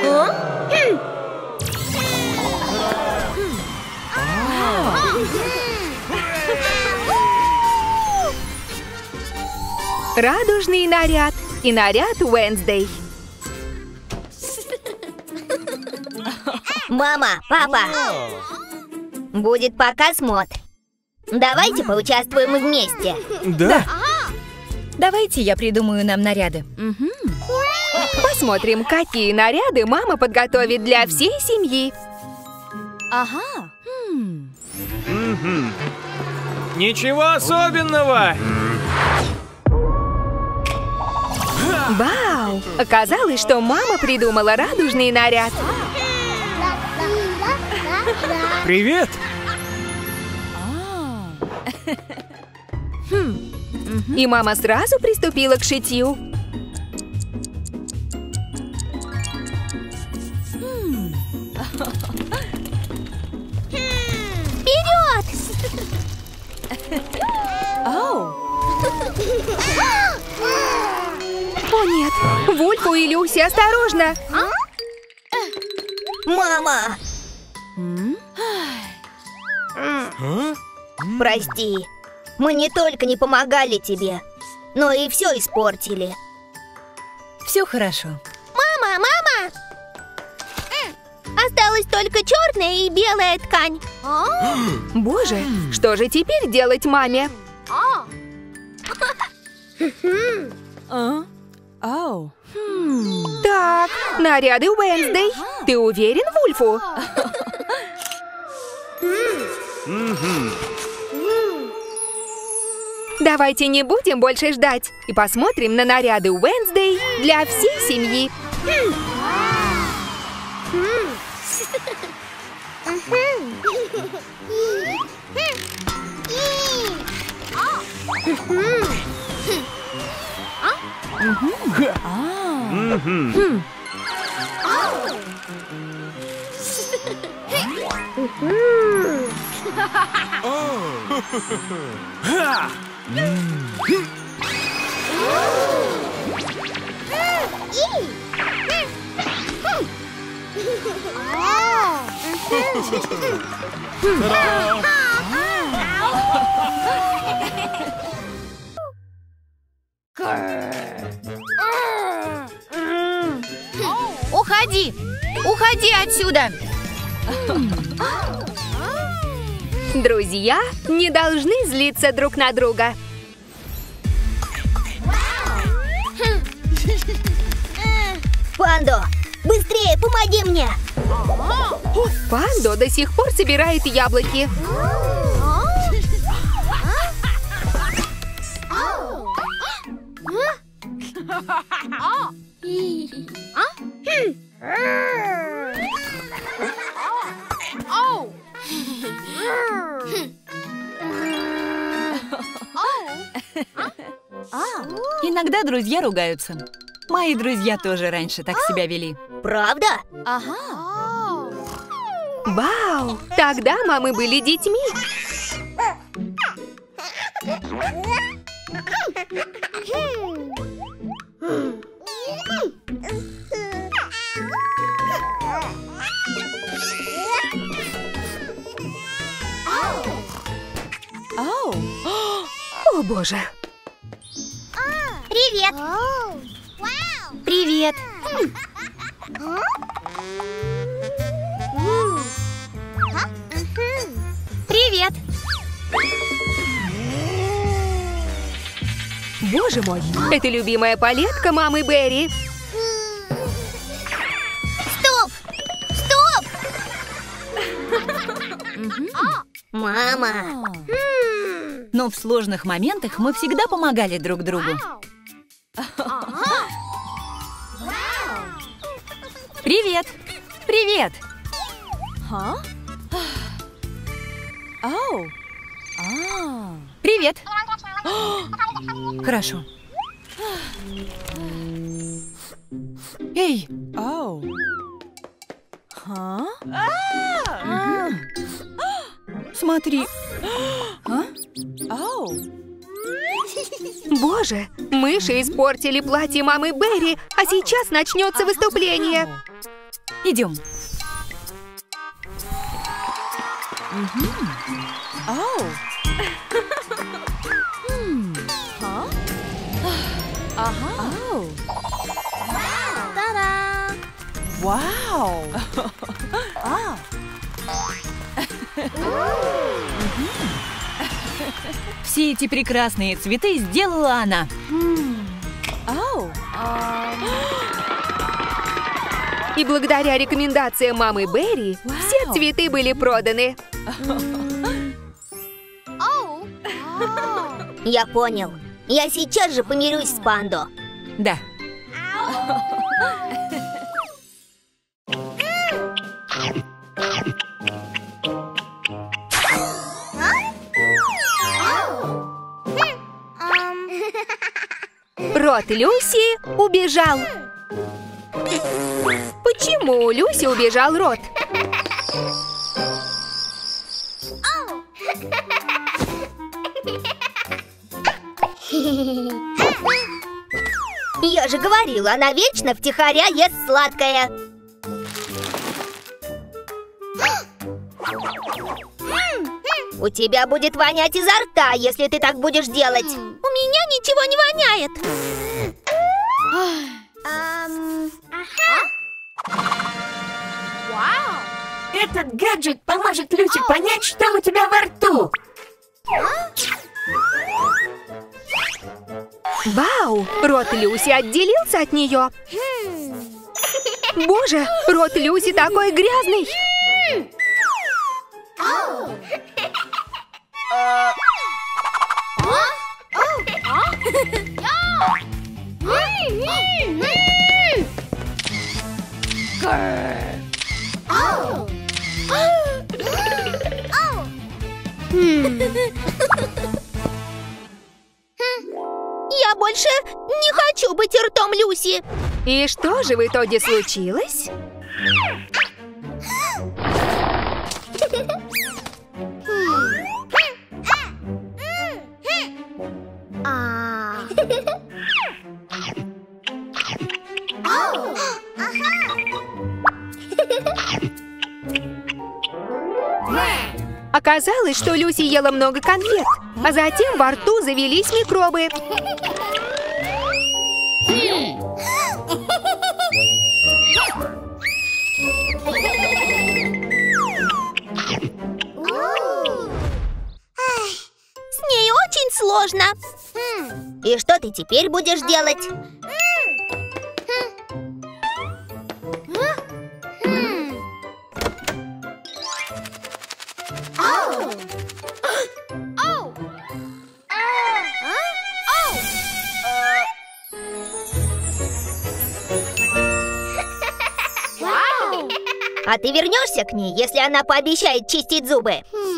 Радужный наряд и наряд Уэнсдей. Мама, папа, будет показ мод. Давайте поучаствуем вместе. Да. Давайте я придумаю нам наряды. Посмотрим, какие наряды мама подготовит для всей семьи. Ничего особенного. Вау! Оказалось, что мама придумала радужный наряд. Привет. И мама сразу приступила к шитью. Вперед! О нет! Вульфу и Люси, осторожно! Мама! Прости, мы не только не помогали тебе, но и все испортили. Все хорошо. Мама, мама! Осталась только черная и белая ткань. Боже, что же теперь делать маме? Так, наряды Уэнсдей. Ты уверен, Вульфу? Давайте не будем больше ждать и посмотрим на наряды Уэнсдей для всей семьи. Уходи! Уходи отсюда! Друзья не должны злиться друг на друга. Пандо, быстрее, помоги мне! Пандо до сих пор собирает яблоки. Иногда друзья ругаются. Мои друзья тоже раньше так себя вели. Правда? Вау! Тогда мамы были детьми. О, боже! Привет! Привет! Привет! Боже мой! Это любимая палетка мамы Берри. Стоп! Стоп! Мама! Но в сложных моментах мы всегда помогали друг другу. Привет! Привет! Привет! Хорошо. Эй! Смотри. Боже, мыши испортили платье мамы Берри, а сейчас начнется выступление. Идем. Вау! Все эти прекрасные цветы сделала она. И благодаря рекомендациям мамы Берри все цветы были проданы. Я понял. Я сейчас же помирюсь с Пандо. Да. Рот Люси убежал. Почему Люси убежал Рот? Я же говорила, она вечно втихаря ест сладкое. У тебя будет вонять изо рта, если ты так будешь делать. У меня ничего не воняет. Этот гаджет поможет Люси понять, что у тебя во рту. Вау! Рот Люси отделился от нее. Боже, рот Люси такой грязный. Я больше не хочу быть ртом Люси. И что же в итоге случилось? Оказалось, что Люси ела много конфет, а затем во рту завелись микробы. С ней очень сложно. И что ты теперь будешь делать? А ты вернешься к ней, если она пообещает чистить зубы?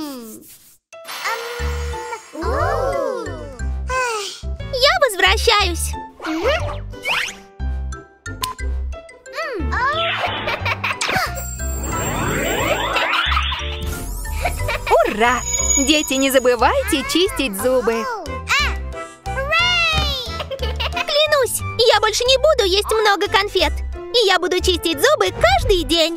Я возвращаюсь. Ура! Дети, не забывайте чистить зубы. Клянусь, я больше не буду есть много конфет. И я буду чистить зубы каждый день.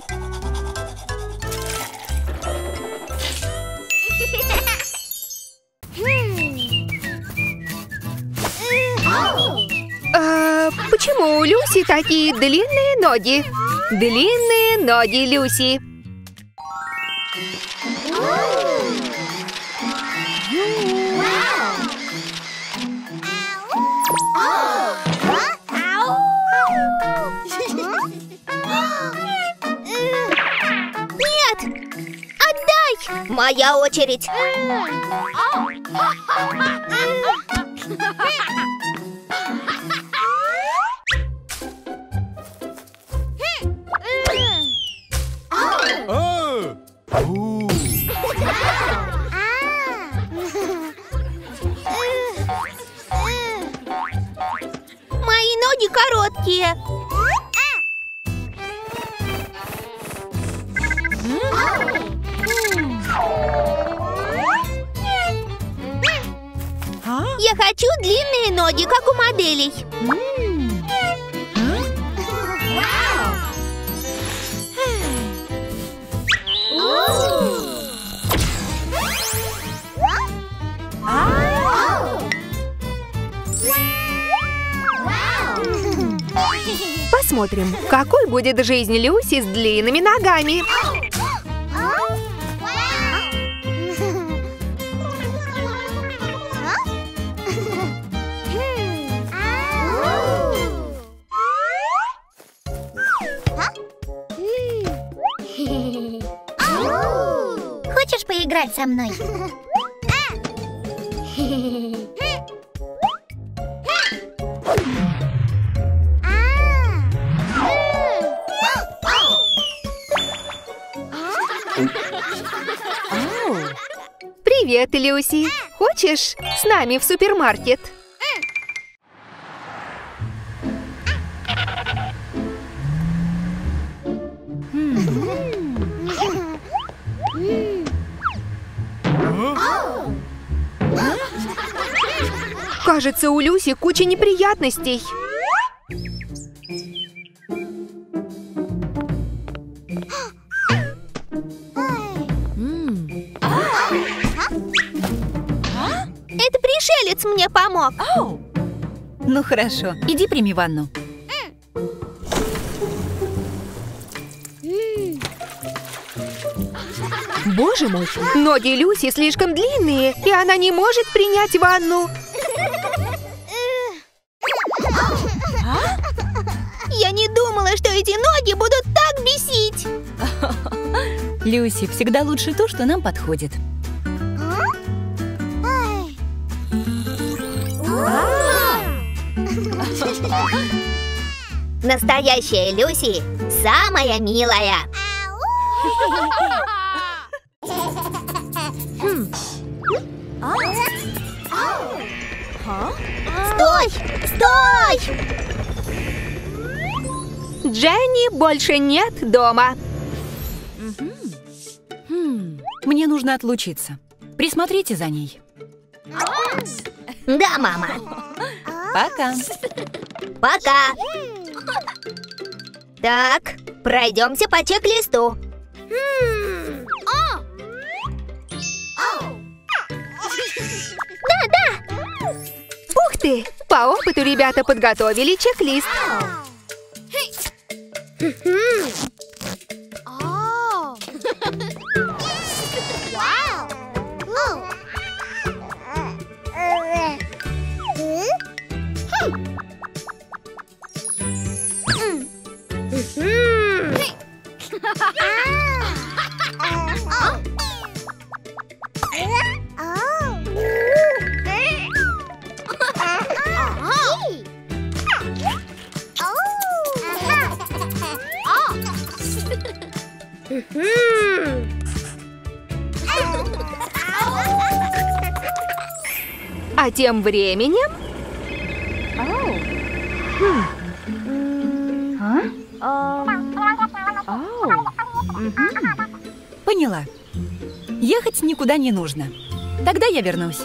Почему у Люси такие длинные ноги? Длинные ноги Люси. Нет! Отдай! Моя очередь. Мои ноги короткие. Я хочу длинные ноги, как у моделей. посмотрим, какой будет жизнь Люси с длинными ногами. Хочешь поиграть со мной? Привет, Люси. Хочешь с нами в супермаркет? Кажется, у Люси куча неприятностей. Это пришелец мне помог. Ну хорошо, иди прими ванну. Боже мой, ноги Люси слишком длинные, и она не может принять ванну. Я не думала, что эти ноги будут так бесить. Люси, всегда лучше то, что нам подходит. Настоящая Люси самая милая. Стой! Стой! Дженни больше нет дома. Мне нужно отлучиться. Присмотрите за ней. Да, мама. Пока. Пока. Так, пройдемся по чек-листу. Ух ты! По опыту ребята подготовили чек-лист. А тем временем... Поняла. Ехать никуда не нужно. Тогда я вернусь.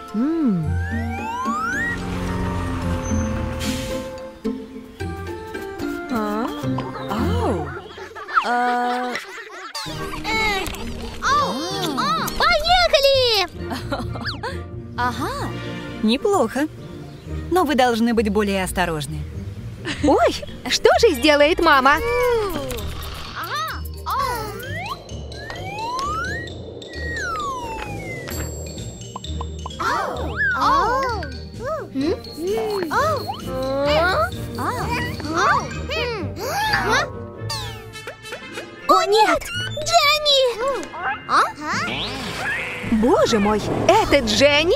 Поехали! Ага. Неплохо. Но вы должны быть более осторожны. Ой, что же сделает мама? О, нет! Дженни! Боже мой, это Дженни?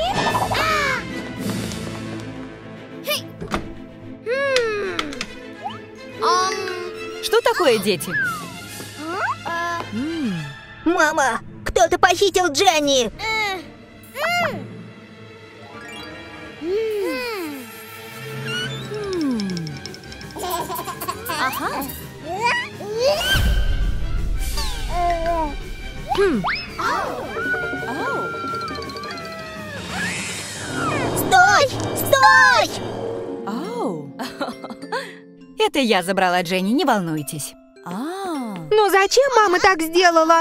Что такое, дети? Мама, кто-то похитил Дженни! Стой! Стой! Это я забрала Дженни, не волнуйтесь. Ну зачем мама так сделала?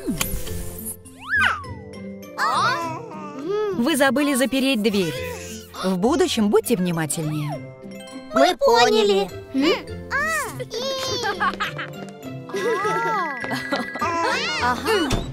Вы забыли запереть дверь. В будущем будьте внимательнее. Мы поняли. Ага.